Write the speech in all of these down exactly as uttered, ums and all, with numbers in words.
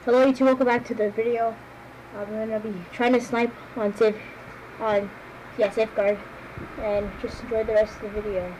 Hello YouTube, welcome back to the video. I'm gonna be trying to snipe on safe on yeah safeguard, and just enjoy the rest of the video.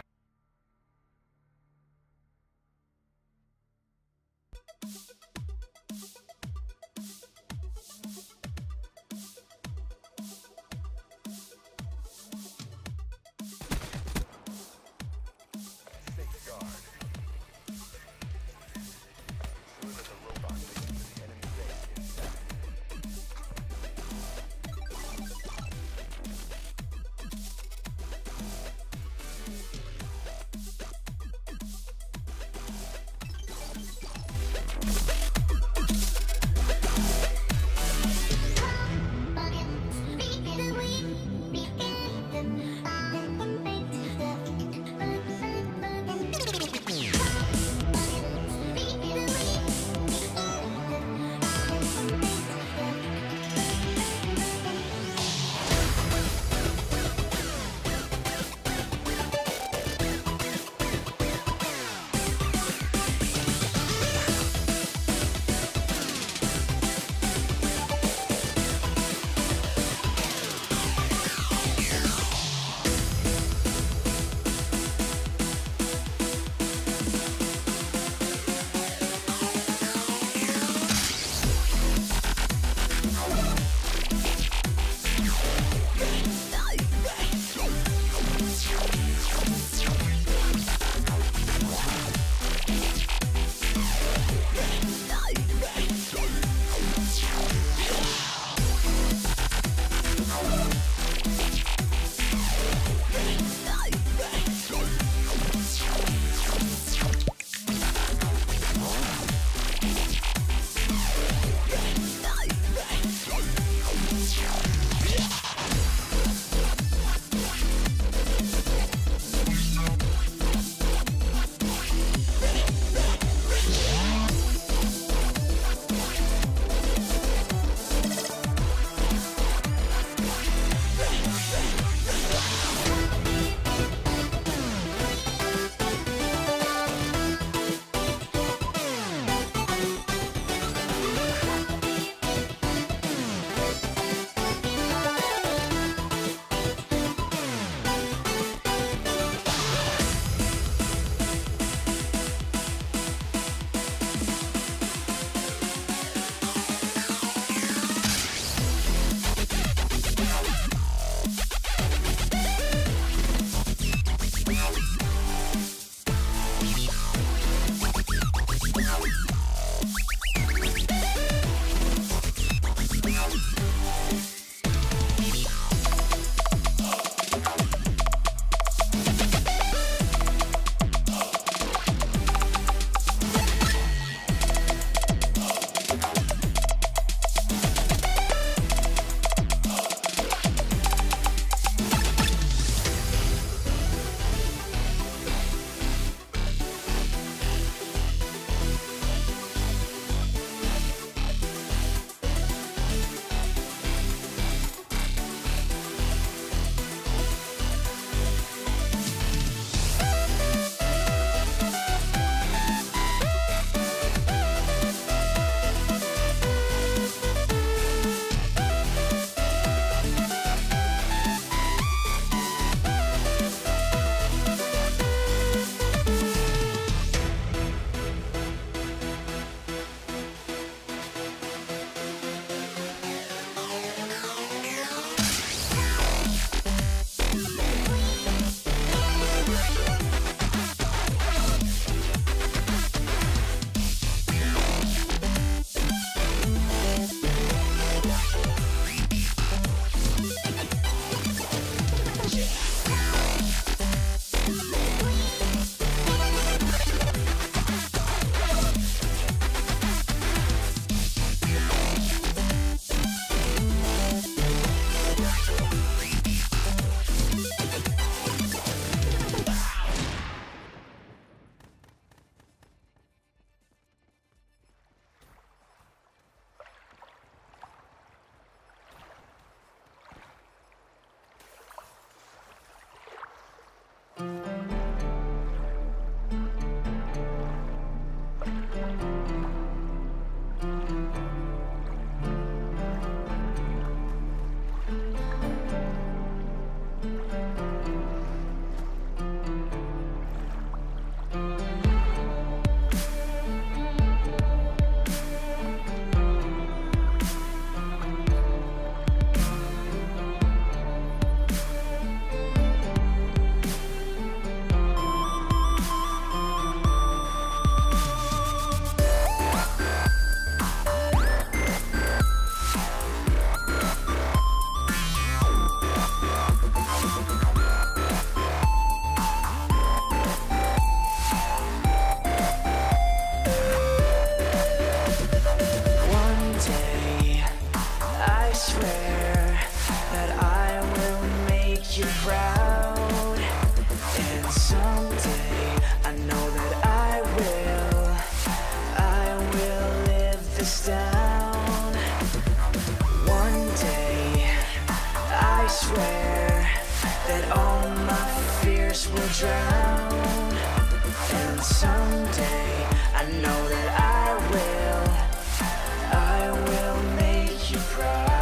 this down. One day, I swear that all my fears will drown. And someday, I know that I will, I will make you proud.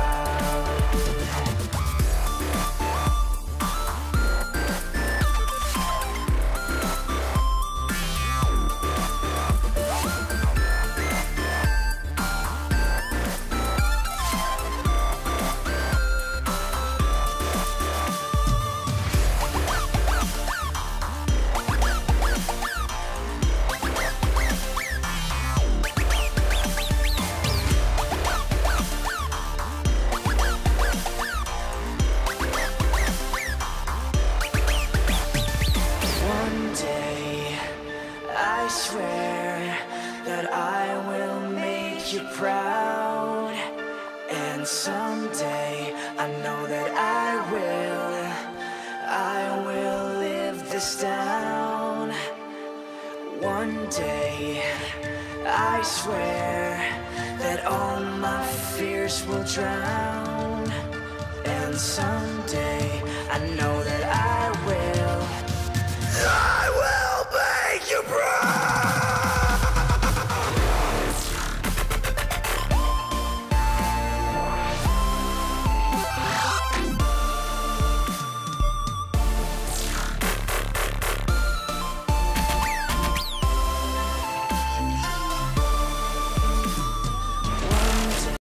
I swear that I will make you proud. And someday I know that I will, I will live this down. One day I swear that all my fears will drown. And someday I know